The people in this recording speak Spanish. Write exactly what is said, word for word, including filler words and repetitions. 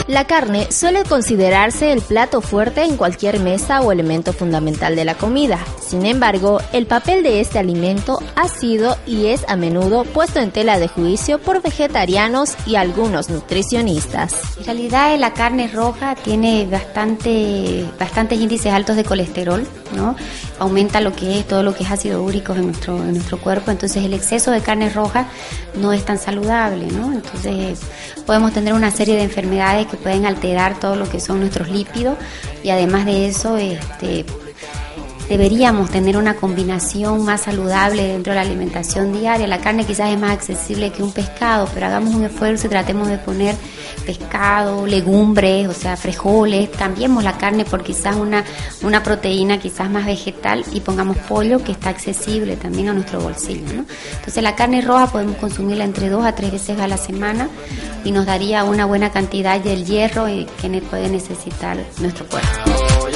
La carne suele considerarse el plato fuerte en cualquier mesa o elemento fundamental de la comida. Sin embargo, el papel de este alimento ha sido y es a menudo puesto en tela de juicio por vegetarianos y algunos nutricionistas. En realidad, la carne roja tiene bastante, bastantes índices altos de colesterol, ¿no? Aumenta lo que es todo lo que es ácido úrico en nuestro, en nuestro cuerpo, entonces el exceso de carne roja no es tan saludable, ¿no? Entonces podemos tener una serie de enfermedades que pueden alterar todo lo que son nuestros lípidos y además de eso este, deberíamos tener una combinación más saludable dentro de la alimentación diaria. La carne quizás es más accesible que un pescado, pero hagamos un esfuerzo y tratemos de poner pescado, legumbres, o sea, frijoles, cambiemos la carne por quizás una, una proteína quizás más vegetal y pongamos pollo que está accesible también a nuestro bolsillo, ¿no? Entonces la carne roja podemos consumirla entre dos a tres veces a la semana y nos daría una buena cantidad del hierro que puede necesitar nuestro cuerpo.